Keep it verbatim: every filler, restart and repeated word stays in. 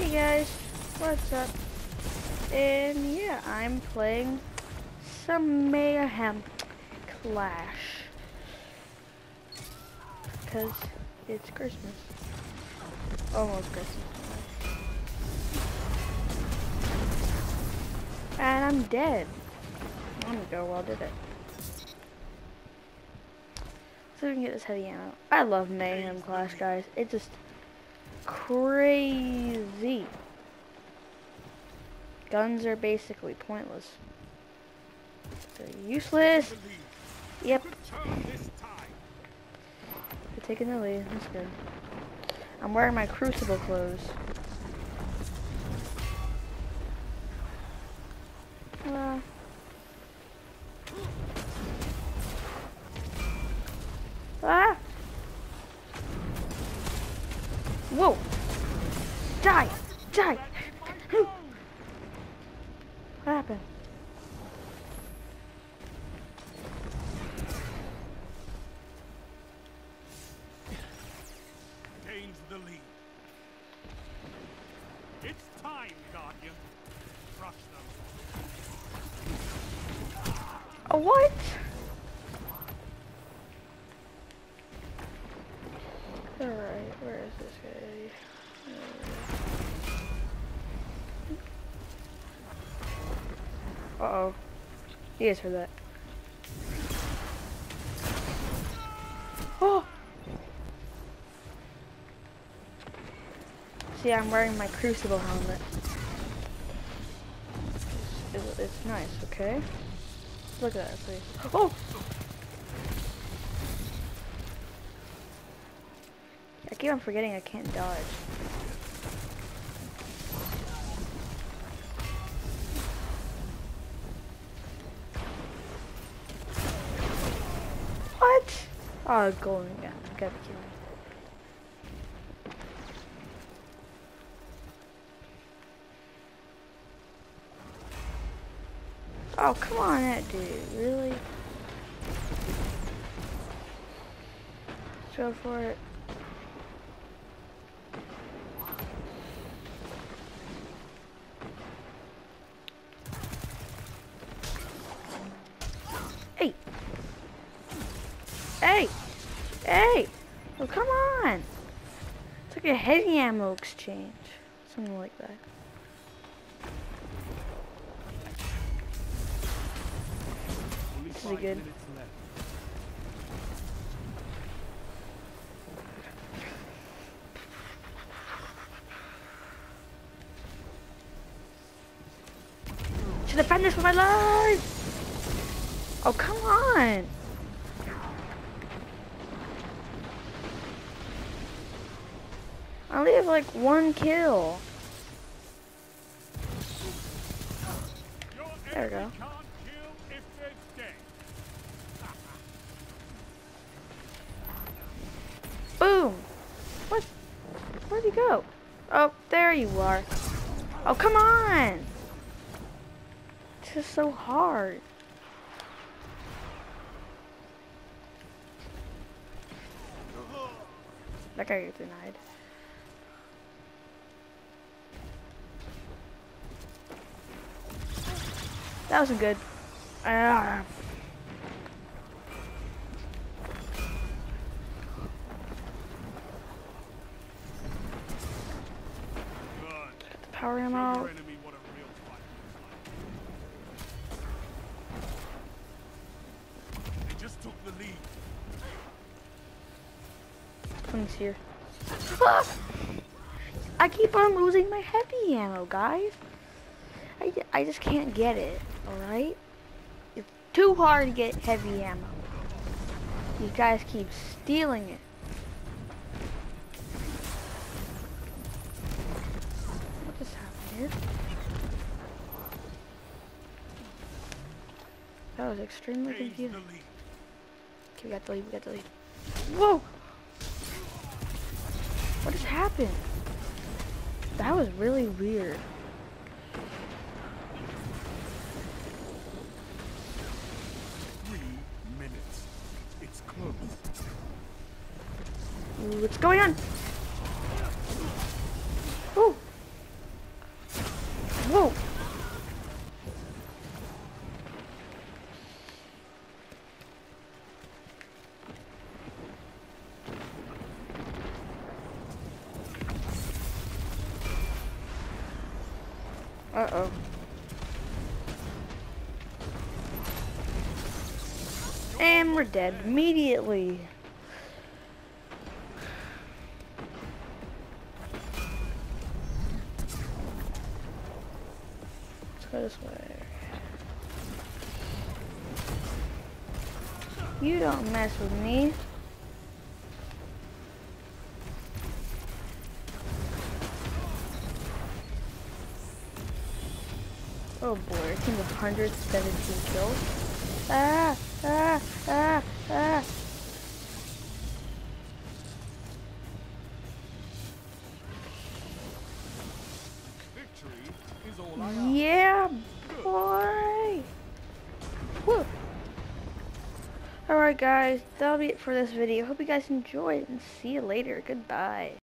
Hey guys, what's up? And yeah, I'm playing some Mayhem Clash. Because it's Christmas. Almost Christmas. And I'm dead. I'm gonna go well, did it? So we can get this heavy ammo. I love Mayhem Clash, guys. It's just crazy. Guns are basically pointless. They're useless. Yep. We're taking the lead. That's good. I'm wearing my Crucible clothes. Uh, ah! Whoa! Die! Die! What happened? Gains the lead. It's time, Guardian. Crush them. A what? Alright, where is this guy? Uh oh. You guys heard that. Oh! See, I'm wearing my Crucible helmet. It's, it's nice, okay? Look at that, please. Oh! I keep on forgetting I can't dodge. What? Oh, golden gun. Gotta be kidding me. Oh, come on, that dude. Really? Let's go for it. Hey! Hey! Hey! Oh, come on! It's like a heavy ammo exchange. Something like that. This is good. To defend this with my life! Oh, come on! I only have like one kill. There we go. Boom! What? Where'd he go? Oh, there you are. Oh, come on! It's just so hard. That guy gets denied. That wasn't good. Ah. Got the power ammo. They just took the lead. Someone's here. Ah! I keep on losing my heavy ammo, guys. I, I just can't get it, alright? It's too hard to get heavy ammo. You guys keep stealing it. What just happened here? That was extremely confusing. Okay, we got the lead, we got the lead. Whoa! What just happened? That was really weird. It's close. Ooh, what's going on? Ooh. Uh-oh. And we're dead immediately. Let's go this way. You don't mess with me. Oh boy, our team one hundred seventeen kills. Ah, ah, ah, ah. Victory is all I ask. Yeah, boy. Woo. Alright guys, that'll be it for this video. Hope you guys enjoyed and see you later. Goodbye.